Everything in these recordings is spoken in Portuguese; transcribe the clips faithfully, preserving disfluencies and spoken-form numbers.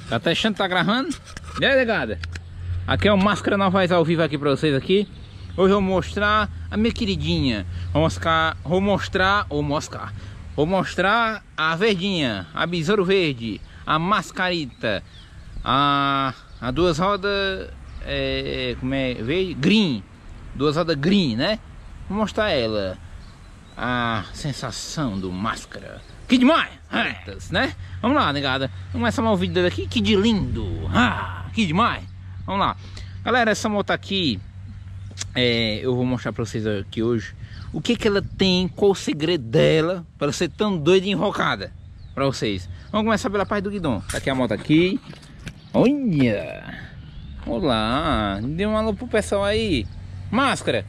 Tá testando, tá gravando? E aí, negada? Aqui é o Máscara Novaes ao vivo aqui pra vocês aqui. Hoje eu vou mostrar a minha queridinha. Vou mostrar, vou mostrar, vou mostrar, vou mostrar a verdinha, a besouro verde, a mascarita, a, a duas rodas, é, como é, verde? Green, duas rodas green, né? Vou mostrar ela, a sensação do Máscara. Que demais, né? Vamos lá, negada. Vamos começar o vídeo dele aqui. Que de lindo, ah, que demais. Vamos lá, galera. Essa moto aqui, é, eu vou mostrar pra vocês aqui hoje o que que ela tem, qual o segredo dela para ser tão doida e invocada pra vocês. Vamos começar pela parte do guidão. Tá aqui a moto aqui. Olha, olá, dê um alô pro pessoal aí. Máscara,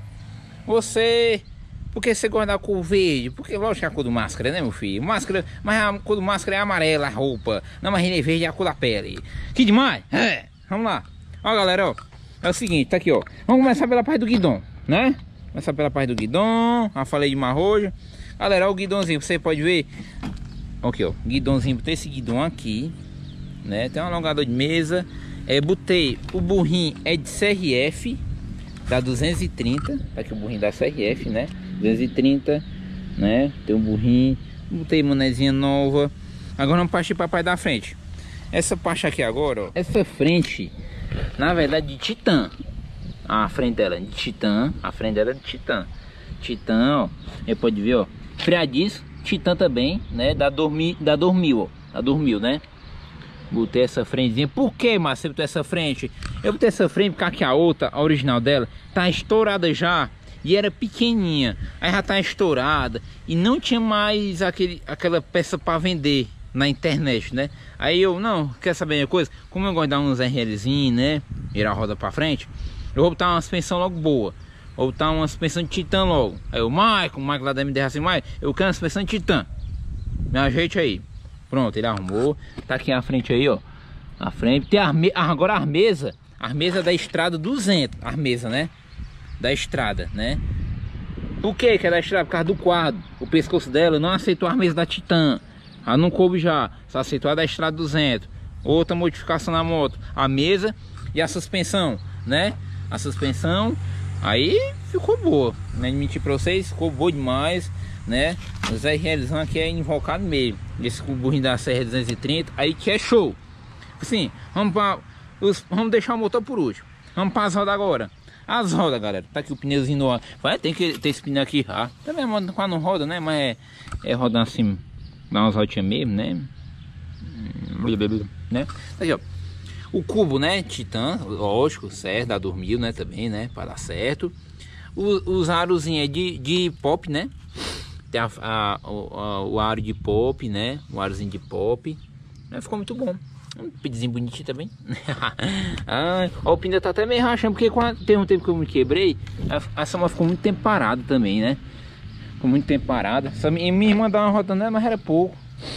você, por que você gosta da cor verde? Porque lógico que é a cor do Máscara, né, meu filho? Máscara, mas a cor do Máscara é amarela, a roupa. Não, mas ele é verde, é a cor da pele. Que demais, é. Vamos lá. Ó, galera, ó, é o seguinte, tá aqui, ó. Vamos começar pela parte do guidão, né? Começar pela parte do guidão. Já falei de marrojo. Galera, ó, o guidãozinho, você pode ver. Aqui, ó, guidãozinho, botei esse guidão aqui, né? Tem um alongador de mesa. É, botei o burrinho, é de C R F, da duzentos e trinta. Tá aqui o burrinho da C R F, né? duzentos e trinta, né? Tem um burrinho. Botei manezinha nova. Agora vamos partir para a parte da frente. Essa parte aqui agora, ó, essa frente, na verdade, de Titã. A frente dela é de Titã. A frente dela é de Titã. Titã, ó. Você pode ver, ó. Freadiço, Titã também, né? Da dormir, da dormil, ó. Da dormil, né? Botei essa frentezinha. Por que, mas você botou essa frente? Eu botei essa frente porque aqui a outra, a original dela, tá estourada já. E era pequenininha. Aí já tá estourada. E não tinha mais aquele, aquela peça para vender na internet, né? Aí eu, não, quer saber uma coisa? Como eu gosto de dar uns R Lzinhos, né? Virar a roda pra frente, eu vou botar uma suspensão logo boa. Vou botar uma suspensão de Titã logo. Aí o Michael, o Michael lá da M D assim, mais, eu quero uma suspensão de Titã. Me ajeite aí. Pronto, ele arrumou. Tá aqui a frente aí, ó. A frente. Tem a, agora a armesa. A armesa da estrada duzentos. A armesa, né? Da estrada, né? Por que que é da estrada? Por causa do quadro. O pescoço dela não aceitou a armesa da Titã. Ah, não coube já, só aceitou a da estrada duzentos. Outra modificação na moto, a mesa e a suspensão, né? A suspensão, aí ficou boa, não mentir pra vocês, ficou boa demais, né? Os R Ls aqui é invocado mesmo. Esse burrinho da C R duzentos e trinta, aí que é show. Assim, vamos para os, vamos deixar o motor por último. Vamos para as rodas agora. As rodas, galera, tá aqui o pneuzinho no ar. Vai ter que ter esse pneu aqui, ah. Também a moto quase não roda, né? Mas é, é rodando assim. Dá umas rodinhas mesmo, né? né? Aí, ó. O cubo, né? Titã, lógico, certo, dá dormir, né? Também, né? Para dar certo. O, os arozinhos é de, de pop, né? Tem a, a, a, o aro de pop, né? O arozinho de pop. Né? Ficou muito bom. Um pedizinho bonitinho também. ah, ó, o pneu tá até meio rachando, porque quando tem um tempo que eu me quebrei, a, essa moto ficou muito tempo parada também, né? Com muito tempo parada. Só minha irmã dá uma roda nela, mas era pouco,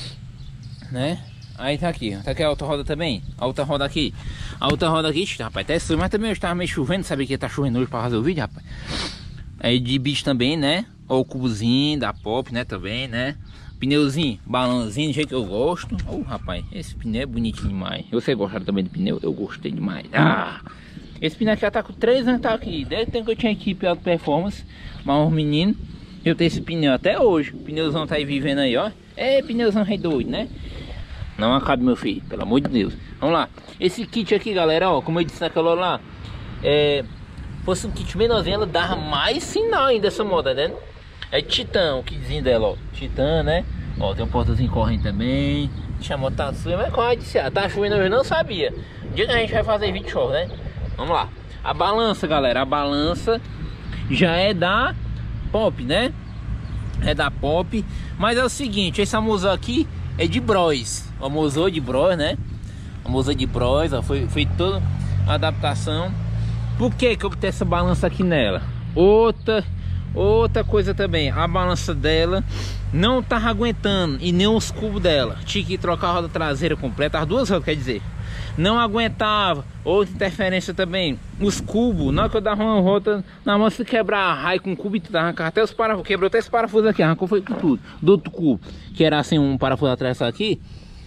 né? Aí tá aqui, tá aqui a outra roda também. A outra roda aqui. A outra roda aqui, rapaz, até sujo, mas também eu estava meio chovendo. Sabe que tá chovendo hoje pra fazer o vídeo, rapaz? Aí de bicho também, né? Ó, o cubozinho da Pop, né? Também, né? Pneuzinho, balãozinho, do jeito que eu gosto. Ó, oh, rapaz, esse pneu é bonitinho demais. Você gostaram também do pneu? Eu gostei demais. Ah! Esse pneu aqui já tá com três anos, tá aqui. Desde o tempo que eu tinha equipe Alta Performance, mas os meninos, eu tenho esse pneu até hoje. O pneuzão tá aí vivendo aí, ó. É, pneuzão rei doido, né? Não acabe, meu filho, pelo amor de Deus. Vamos lá. Esse kit aqui, galera, ó, como eu disse naquela hora lá, é, fosse um kit menorzinho, ela dava mais sinal ainda essa moda, né? É Titã, o kitzinho dela, ó. Titã, né? Ó, tem um portazinho correndo também. Chamou tá suja, mas qual é de ser? Tá chovendo hoje, eu não sabia. O dia que a gente vai fazer vídeo show, né? Vamos lá. A balança, galera, a balança já é da Pop, né? É da Pop. Mas é o seguinte, esse amosão aqui é de Bros. O amosão de Bros, né? O amosão de Bros, ó, foi, foi toda a adaptação. Por que que eu botei essa balança aqui nela? Outra, outra coisa também, a balança dela não tava aguentando, e nem os cubos dela. Tinha que trocar a roda traseira completa, as duas rodas, quer dizer. Não aguentava. Outra interferência também, os cubos, na hora que eu dava uma rota na mão, se quebrar a raio com o cubo e tudo, arrancar até os parafusos, quebrou até esse parafuso aqui, arrancou foi com tudo, do outro cubo, que era assim um parafuso atrás aqui,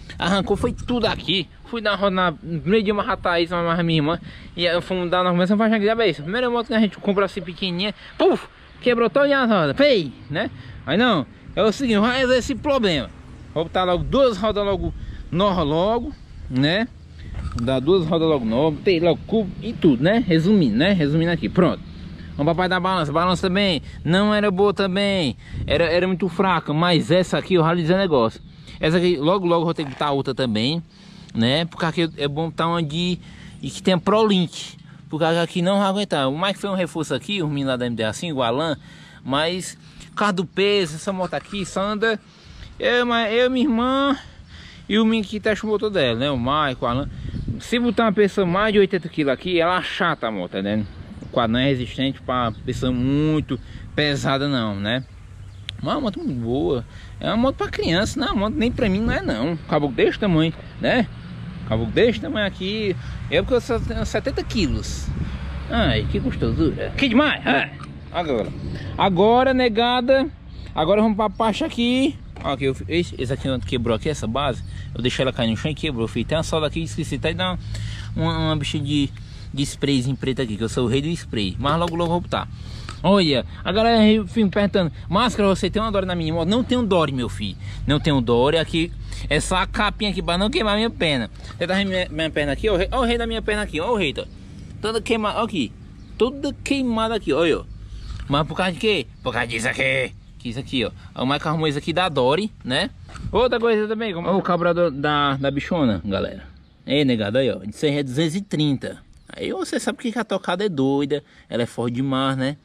Arrancou, foi tudo aqui. Fui dar uma roda na no primeiro dia, uma Rataís, uma minha irmã. E eu fomos dar na começa a faixa aqui. A primeira moto que a gente comprou assim pequenininha, puf, quebrou toda a roda, pei, né? Aí não, é o seguinte, vai resolver esse problema. Vou botar logo duas rodas logo, nova logo, né? Vou dar duas rodas logo novas, tem logo cubo e tudo, né? Resumindo, né? Resumindo aqui, pronto. Vamos papai da balança, balança também não era boa também, era, era muito fraca, mas essa aqui eu já lhe dizer negócio. Essa aqui, logo logo eu vou ter que botar outra também, né? Porque aqui é bom botar uma de e que tem ProLink, porque aqui não vai aguentar. O Mike foi um reforço aqui, o menino lá da M D assim, o Alan, mas por causa do peso, essa moto aqui só anda eu, eu minha irmã e o menino que testa o motor dela, né? O Mike, o Alan. Se botar uma pessoa mais de oitenta quilos aqui, ela achata a moto, né? O quadro não é resistente para pessoa muito pesada não, né? Mas é uma moto muito boa. É uma moto para criança, não é uma moto nem para mim não é não. Caboclo desse tamanho, né? Caboclo desse tamanho aqui. Eu porque eu só tenho setenta quilos. Ai, que gostosura. Que demais. É. Agora. Agora, negada. Agora vamos para a parte aqui. Ó, aqui eu, esse, esse aqui quebrou aqui, essa base. Eu deixei ela cair no chão e quebrou. Filho. Tem uma solda aqui, esqueci. Tá aí dá uma, uma, uma bicha de, de sprayzinho preto aqui, que eu sou o rei do spray. Mas logo logo vou botar. Olha, a galera fica perguntando: Máscara, você tem uma Dory na minha moto? Não tenho Dory, meu filho. Não tenho Dory. Aqui é só a capinha aqui para não queimar minha perna. Você tá vendo minha, minha perna aqui? Olha o rei da minha perna aqui. Olha o rei, tá? Toda queimada aqui. Toda queimada aqui, olha. Mas por causa de quê? Por causa disso aqui. Que isso aqui, ó. O Mike arrumou isso aqui da Dory, né? Outra coisa também. Como... Olha o carburador da, da bichona, galera. Ei, negado, aí, ó. Isso aí é duzentos e trinta. Aí você sabe que a tocada é doida. Ela é forte demais, né?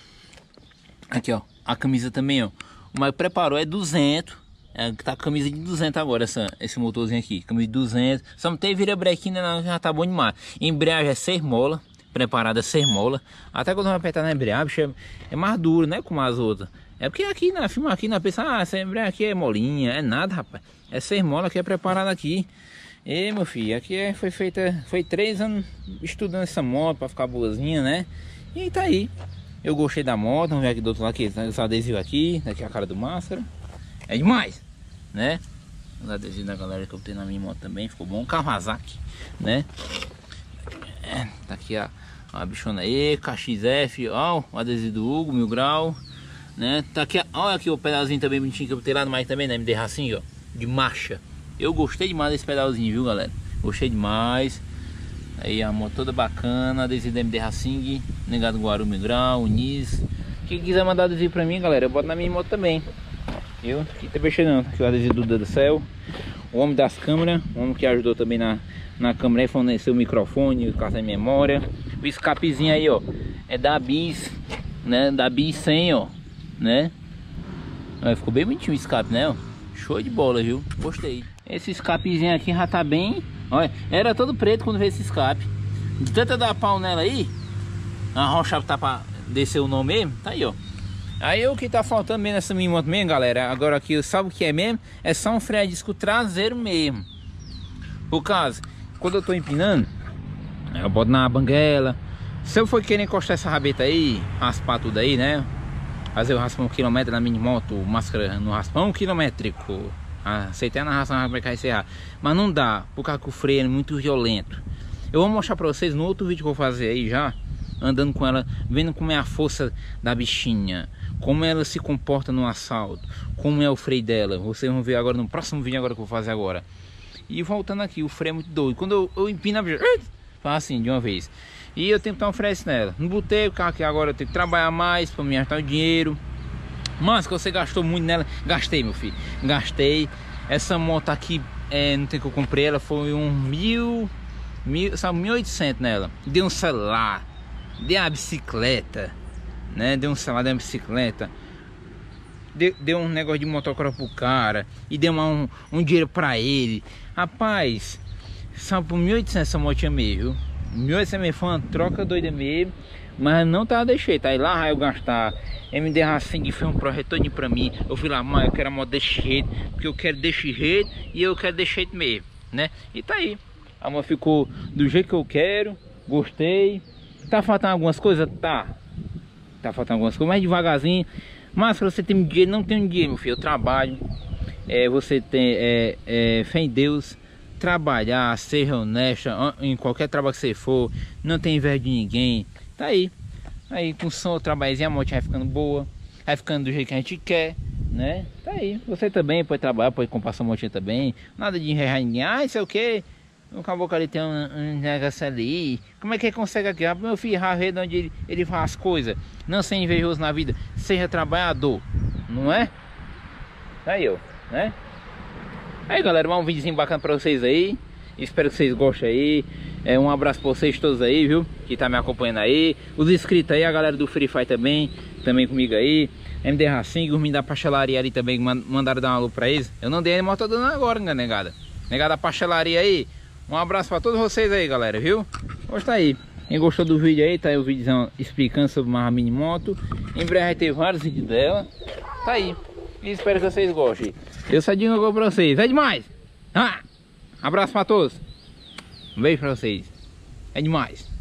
Aqui, ó, a camisa também, ó. O Mike preparou é duzentos. É, tá com camisa de duzentos agora, essa, esse motorzinho aqui. Camisa de duzentos. Só não tem vira-brequinha, não, já tá bom demais. Embreagem é seis molas. Preparada seis molas. Até quando vai apertar na embreagem, bicho, é, é mais duro, né? Como as outras. É porque aqui na filma aqui, na pensa, ah, essa embreagem aqui é molinha. É nada, rapaz. É seis molas que é preparada aqui. E, meu filho, aqui é, foi feita. Foi três anos estudando essa moto pra ficar boazinha, né? E tá aí. Eu gostei da moto, vamos ver aqui do outro lado, aqui, esse adesivo aqui, aqui a cara do Máscara. É demais, né? Os adesivos da galera que eu tenho na minha moto também, ficou bom. Kawasaki, né? É, tá aqui a, a bichona aí, K X F, ó, o adesivo do Hugo, mil grau, né? Tá aqui, olha aqui o pedalzinho também bonitinho que eu botei lá no Mike também, né? M D assim, ó, de marcha. Eu gostei demais desse pedalzinho, viu, galera? Gostei demais. Aí a moto toda bacana, adesivo da M D Racing, negado Guarulhos Mil Grau, Unis. Quem quiser mandar adesivo pra mim, galera, eu boto na minha moto também. Eu aqui tá mexendo, aqui o adesivo do Duda do Céu. O homem das câmeras, o homem que ajudou também na, na câmera, aí forneceu o microfone, o cartão de memória. O escapezinho aí, ó, é da Bis, né? Da Bis cem, ó, né? Aí, ficou bem bonitinho o escape, né? Ó. Show de bola, viu? Gostei. Esse escapezinho aqui já tá bem. Olha, era todo preto quando veio esse escape. De tanta dar pau nela aí, a rocha tá pra descer o nome mesmo, tá aí, ó. Aí o que tá faltando mesmo nessa minha moto mesmo, galera, agora aqui, sabe o que é mesmo? É só um freio a disco traseiro mesmo. Por causa, quando eu tô empinando, eu boto na banguela. Se eu for querer encostar essa rabeta aí, raspar tudo aí, né? Fazer o raspão um quilômetro na mini moto, Máscara no raspão quilométrico. Aceitei na ração vai cair encerrar. Mas não dá, por causa que o freio é muito violento. Eu vou mostrar pra vocês no outro vídeo que eu vou fazer aí já, andando com ela, vendo como é a força da bichinha, como ela se comporta no assalto, como é o freio dela. Vocês vão ver agora no próximo vídeo agora que eu vou fazer agora. E voltando aqui, o freio é muito doido. Quando eu, eu empino a bicha, faz assim de uma vez. E eu tenho que dar um freio nela. Não botei o carro aqui agora, eu tenho que trabalhar mais pra me gastar o dinheiro. Mas que você gastou muito nela. Gastei, meu filho, gastei. Essa moto aqui, é, não tem que eu comprei ela, foi um mil, mil, sabe, mil e oitocentos nela. Deu um celular, deu uma bicicleta, né? Deu um celular, deu uma bicicleta, deu, deu um negócio de motocross pro cara e deu uma, um, um dinheiro pra ele. Rapaz, sabe, por mil e oitocentos essa motinha mesmo, mil e oitocentos mesmo, foi uma troca doida mesmo. Mas não tá deixei, tá aí lá eu gastar. M D Racing que fez um projeto todinho pra mim. Eu fui lá, mas eu quero a moto desse jeito, porque eu quero desse jeito e eu quero desse jeito mesmo, né? E tá aí, a moto ficou do jeito que eu quero. Gostei. Tá faltando algumas coisas? Tá. Tá faltando algumas coisas, mas devagarzinho. Mas se você tem dinheiro, não tem dinheiro, meu filho. Eu trabalho, é você ter é, é, fé em Deus, trabalhar, ser honesta em qualquer trabalho que você for, não tem inveja de ninguém. Tá aí, aí com som, o trabalhozinho, a moto vai ficando boa, vai ficando do jeito que a gente quer, né? Tá aí, você também pode trabalhar, pode comprar sua motinha também, nada de enrejar ninguém. Ah, isso é o que? O caboclo ali tem um, um negócio ali, como é que ele consegue aqui? Ah, meu filho, já vê de onde ele, ele faz as coisas. Não ser invejoso na vida, seja trabalhador, não é? Aí eu, né? Aí galera, um videozinho bacana pra vocês aí. Espero que vocês gostem aí. É, um abraço pra vocês todos aí, viu? Que tá me acompanhando aí. Os inscritos aí, a galera do Free Fire também, também comigo aí. M D Racing, os meninos da pastelaria ali também mandaram dar um alô pra eles. Eu não dei, mas tô dando agora, né, negada? Negada da pastelaria aí. Um abraço pra todos vocês aí, galera, viu? Hoje tá aí. Quem gostou do vídeo aí, tá aí o vídeo explicando sobre uma mini moto. Em breve vai ter vários vídeos dela. Tá aí. E espero que vocês gostem. Eu só digo agora pra vocês. É demais! Ah! Abraço pra todos. Um beijo pra vocês. É demais.